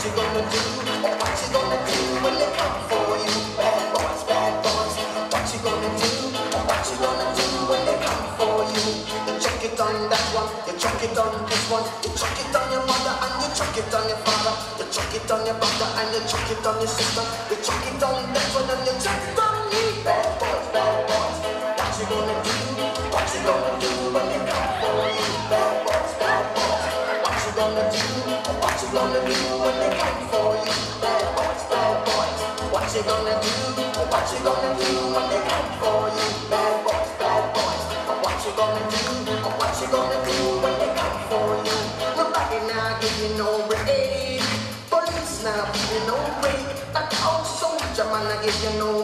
you gonna do? What you gonna do when they come for you? Bad boys, bad boys. What you gonna do? What you gonna do when they come for you? You chuck it on that one, you chuck it on this one, you chuck it on your mother and you chuck it on your father, you chuck it on your brother and you chuck it on your sister, you chuck it on that one and you chuck it on me. Bad boys, bad boys. What you gonna do? What you gonna do when they come for you? Bad boys, bad boys. What you gonna do? What you gonna do when they come for you? Bad boys, bad boys. What you gonna do? What you gonna do when they come for you? Bad boys, bad boys. What you gonna do? What you gonna do when they come for you? Nobody now give you no break. Police now give you no break. That old soldier man I give you no